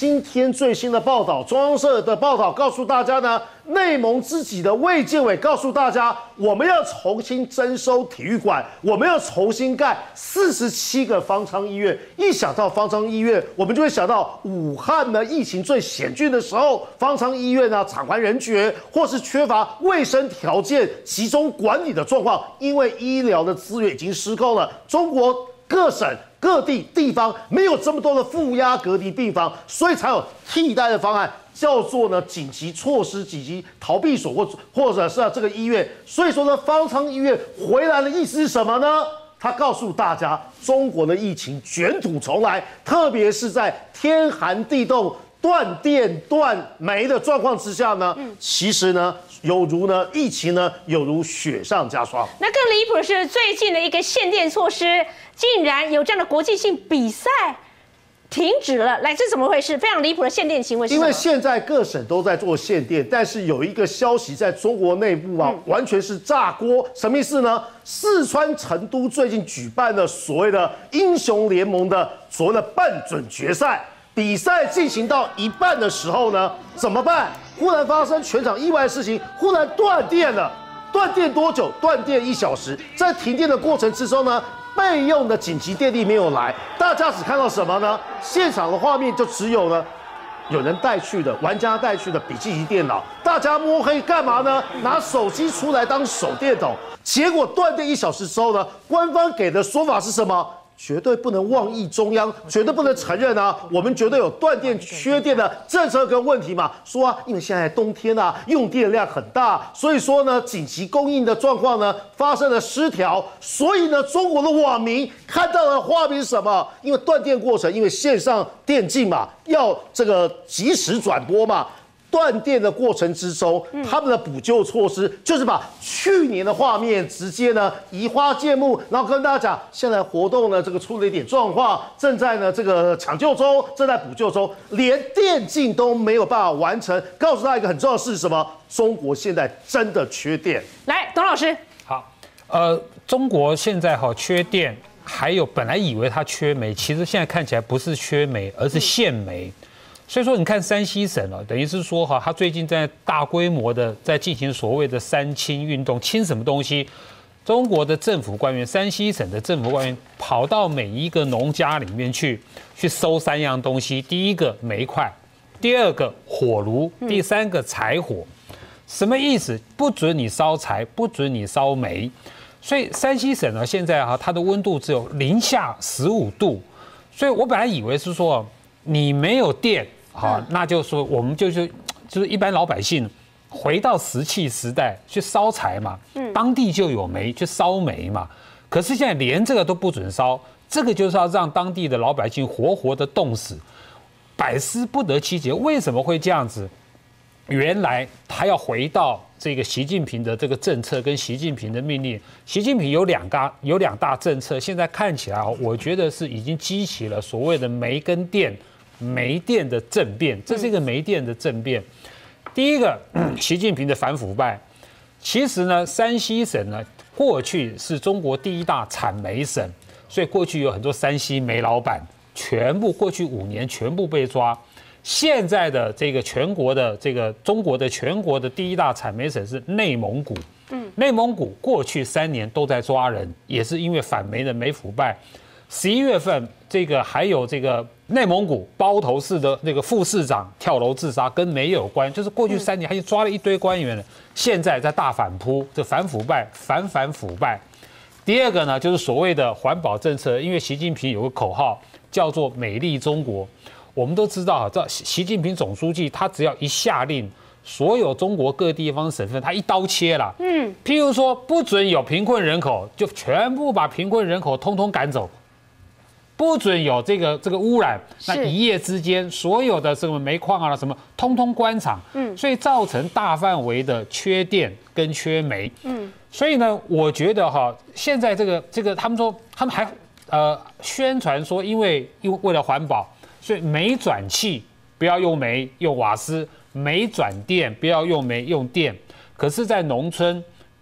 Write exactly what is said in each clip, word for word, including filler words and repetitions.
今天最新的报道，中央社的报道告诉大家呢，内蒙自己的卫健委告诉大家，我们要重新征收体育馆，我们要重新盖四十七个方舱医院。一想到方舱医院，我们就会想到武汉呢疫情最险峻的时候，方舱医院呢惨还人绝，或是缺乏卫生条件、集中管理的状况，因为医疗的资源已经失控了。中国各省各地地方没有这么多的负压隔离病房，所以才有替代的方案，叫做呢紧急措施、紧急逃避所或或者是、啊、这个医院。所以说呢，方舱医院回来的意思是什么呢？他告诉大家，中国的疫情卷土重来，特别是在天寒地冻、断电断煤的状况之下呢，嗯、其实呢，有如呢疫情呢，有如雪上加霜。 那更离谱的是，最近的一个限电措施，竟然有这样的国际性比赛停止了，来，这怎么回事？非常离谱的限电行为是什么？ 因为现在各省都在做限电，但是有一个消息在中国内部啊，嗯、完全是炸锅。什么意思呢？四川成都最近举办了所谓的英雄联盟的所谓的半准决赛。比赛进行到一半的时候呢，怎么办？忽然发生全场意外的事情，忽然断电了。断电多久？断电一小时。在停电的过程之中呢，备用的紧急电力没有来，大家只看到什么呢？现场的画面就只有呢，有人带去的玩家带去的笔记型电脑，大家摸黑干嘛呢？拿手机出来当手电筒。结果断电一小时之后呢，官方给的说法是什么？绝对不能妄议中央，绝对不能承认啊！我们绝对有断电、缺电的政策跟问题嘛。说啊，因为现在冬天啊，用电量很大，所以说呢，紧急供应的状况呢发生了失调。所以呢，中国的网民看到的画面是什么？因为断电过程，因为线上电竞嘛，要这个即时转播嘛。断电的过程之中，他们的补救措施就是把去年的画面直接呢移花接木，然后跟大家讲，现在活动呢这个出了一点状况，正在呢这个抢救中，正在补救中，连电竞都没有办法完成。告诉大家一个很重要的事是什么？中国现在真的缺电。 来，董老师， 好，呃，中国现在哈缺电，还有本来以为它缺煤，其实现在看起来不是缺煤，而是限煤。嗯所以说，你看山西省哦，等于是说哈，他最近在大规模的在进行所谓的三清运动，清什么东西？中国的政府官员，山西省的政府官员跑到每一个农家里面去，去收三样东西：第一个煤块，第二个火炉，第三个柴火。什么意思？不准你烧柴，不准你烧煤。所以山西省呢，现在哈，它的温度只有零下十五度。所以我本来以为是说你没有电。好，那就说我们就是就是一般老百姓回到石器时代去烧柴嘛，当地就有煤去烧煤嘛。可是现在连这个都不准烧，这个就是要让当地的老百姓活活的冻死，百思不得其解，为什么会这样子？原来他要回到这个习近平的这个政策跟习近平的命令。习近平有两大有两大政策，现在看起来我觉得是已经激起了所谓的煤跟电。煤电的政变，这是一个煤电的政变。第一个，习近平的反腐败。其实呢，山西省呢，过去是中国第一大产煤省，所以过去有很多山西煤老板，全部过去五年全部被抓。现在的这个全国的这个中国的全国的第一大产煤省是内蒙古。嗯，内蒙古过去三年都在抓人，也是因为反煤的煤腐败。十一月份，这个还有这个内蒙古包头市的那个副市长跳楼自杀，跟煤有关。就是过去三年，他就抓了一堆官员了，现在在大反扑，这反腐败，反反腐败。第二个呢，就是所谓的环保政策，因为习近平有个口号叫做“美丽中国”。我们都知道，这习近平总书记他只要一下令，所有中国各地方省份他一刀切了。嗯，譬如说不准有贫困人口，就全部把贫困人口通通赶走。不准有这个这个污染，那一夜之间，所有的什么煤矿啊什么，通通关厂，嗯，所以造成大范围的缺电跟缺煤，嗯，所以呢，我觉得哈，现在这个这个，他们说他们还呃宣传说，因为因为为了环保，所以煤转气不要用煤用瓦斯，煤转电不要用煤用电，可是，在农村。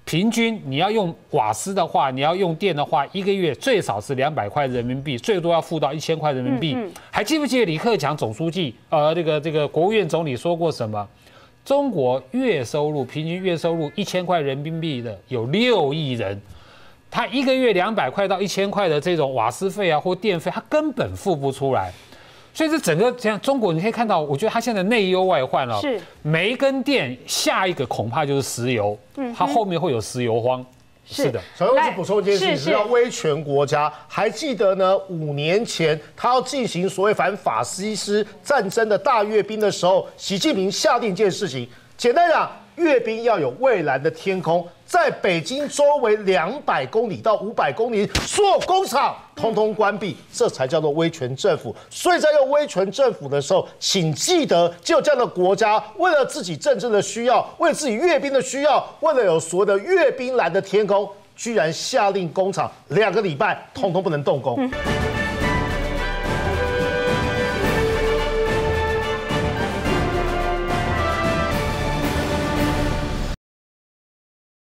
平均你要用瓦斯的话，你要用电的话，一个月最少是两百块人民币，最多要付到一千块人民币。嗯嗯、还记不记得李克强总书记，呃，这个这个国务院总理说过什么？中国月收入平均月收入一千块人民币的有六亿人，他一个月两百块到一千块的这种瓦斯费啊或电费，他根本付不出来。所以这整个这样，中国你可以看到，我觉得它现在内忧外患了、哦。 是煤跟电，下一个恐怕就是石油，嗯，它后面会有石油荒。是, 是的， 小柚子补充一件事情，是要威权国家。还记得呢？五年前他要进行所谓反法西斯战争的大阅兵的时候，习近平下定一件事情，简单讲，阅兵要有蔚蓝的天空，在北京周围两百公里到五百公里，所有工厂通通关闭，这才叫做威权政府。所以在用威权政府的时候，请记得，只有这样的国家，为了自己政治的需要，为了自己阅兵的需要，为了有所谓的阅兵蓝的天空，居然下令工厂两个礼拜通通不能动工。嗯